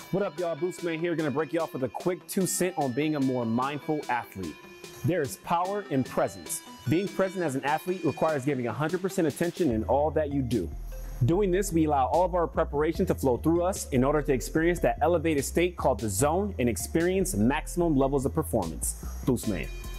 What up, y'all? Boostman here, gonna break you off with a quick 2 cents on being a more mindful athlete. There is power in presence. Being present as an athlete requires giving 100% attention in all that you do. Doing this, we allow all of our preparation to flow through us in order to experience that elevated state called the zone and experience maximum levels of performance. Boostman.